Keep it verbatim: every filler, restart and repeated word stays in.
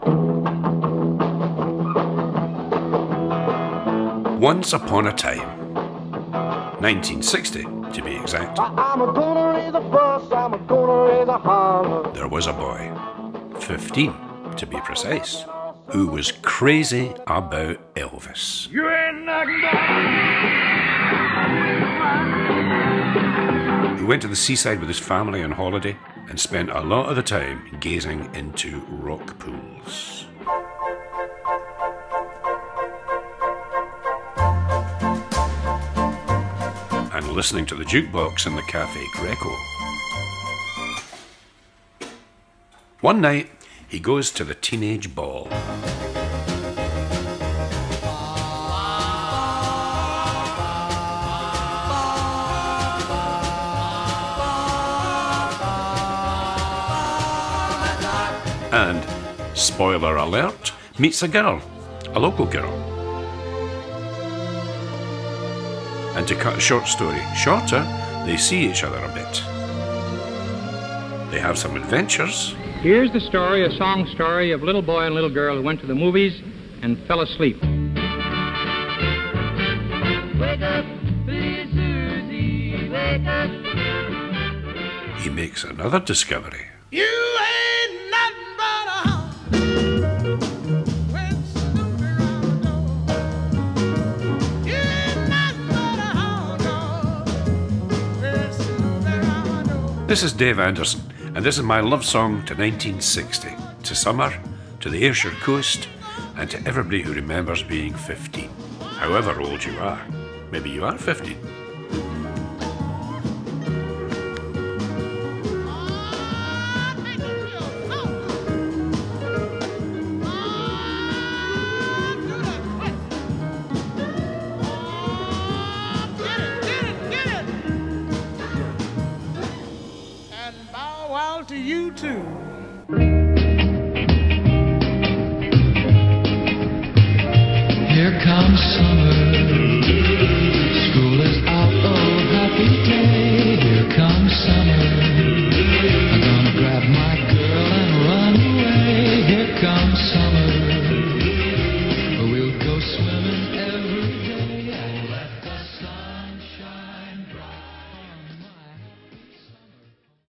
Once upon a time, nineteen sixty to be exact, I'm gonna raise a fuss, I'm gonna raise a holler. there was a boy, fifteen to be precise, who was crazy about Elvis. You ain't nothing but... He went to the seaside with his family on holiday and spent a lot of the time gazing into rock pools. And listening to the jukebox in the Cafe Greco. One night, he goes to the teenage ball. And, spoiler alert, meets a girl, a local girl. And to cut a short story shorter, they see each other a bit. They have some adventures. Here's the story, a song story of a little boy and little girl who went to the movies and fell asleep. Wake up, please, Susie, wake up. He makes another discovery. You ain't nothing but a hound. When Snoopy round the door. You ain't nothing but a hound dog. When Snoopy round the door. This is Dave Anderson, and this is my love song to nineteen sixty, to summer, to the Ayrshire coast, and to everybody who remembers being fifteen. However old you are. Maybe you are fifteen. To you too. Here comes summer. School is out, oh happy day. Here comes summer. I'm gonna grab my girl and run away. Here comes summer.